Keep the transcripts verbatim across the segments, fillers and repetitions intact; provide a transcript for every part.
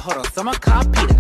걸어 써마 카피다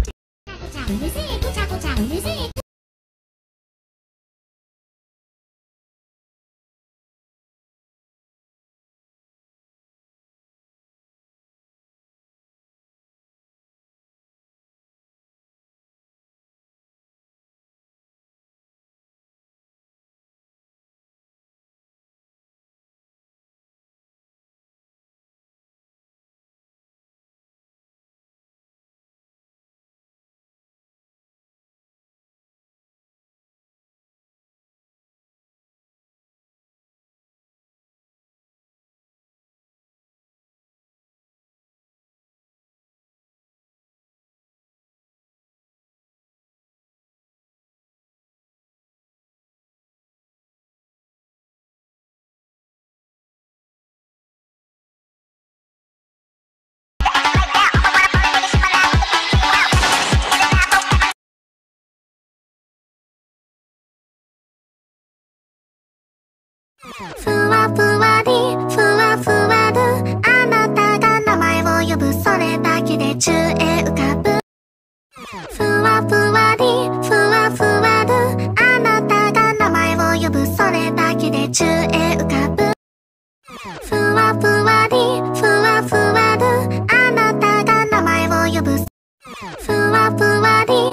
ふわふわりふわふわるあなたが名前を呼ぶそれだけで宙へ浮かぶふわふわりふわふわるあなたが名前を呼ぶそれだけで宙へ浮かぶふわふわりふわふわるあなたが名前を呼ぶふわふわり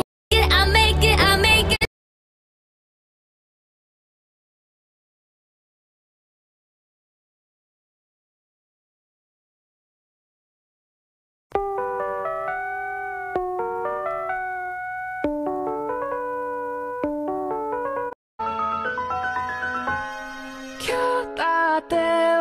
今日だって